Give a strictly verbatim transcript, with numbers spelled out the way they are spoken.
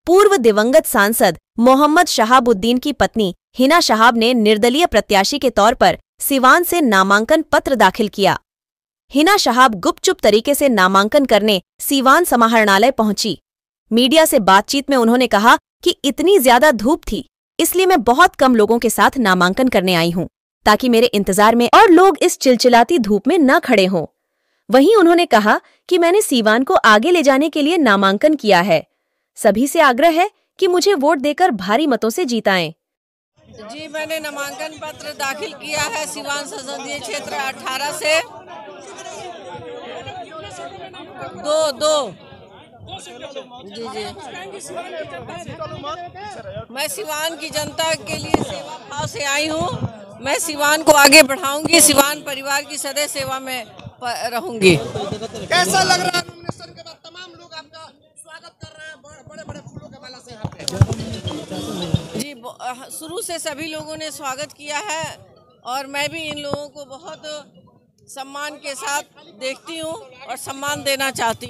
पूर्व दिवंगत सांसद मोहम्मद शहाबुद्दीन की पत्नी हिना शहाब ने निर्दलीय प्रत्याशी के तौर पर सिवान से नामांकन पत्र दाखिल किया। हिना शहाब गुपचुप तरीके से नामांकन करने सिवान समाहरणालय पहुंची। मीडिया से बातचीत में उन्होंने कहा कि इतनी ज्यादा धूप थी, इसलिए मैं बहुत कम लोगों के साथ नामांकन करने आई हूं, ताकि मेरे इंतजार में और लोग इस चिलचिलाती धूप में न खड़े हों। वहीं उन्होंने कहा कि मैंने सीवान को आगे ले जाने के लिए नामांकन किया है। सभी से आग्रह है कि मुझे वोट देकर भारी मतों से जीताएं। जी, मैंने नामांकन पत्र दाखिल किया है सिवान संसदीय क्षेत्र अठारह से। दो दो जी जी मैं सिवान की जनता के लिए सेवा भाव से आई हूँ। मैं सिवान को आगे बढ़ाऊंगी, सिवान परिवार की सदैव सेवा में रहूंगी। कैसा लग रहा है? नॉमिनेशन के बाद तमाम लोग आपका स्वागत कर रहे हैं बड़े बड़े फूलों के माला से यहाँ पे। जी, शुरू से सभी लोगों ने स्वागत किया है और मैं भी इन लोगों को बहुत सम्मान के साथ देखती हूँ और सम्मान देना चाहती हूँ।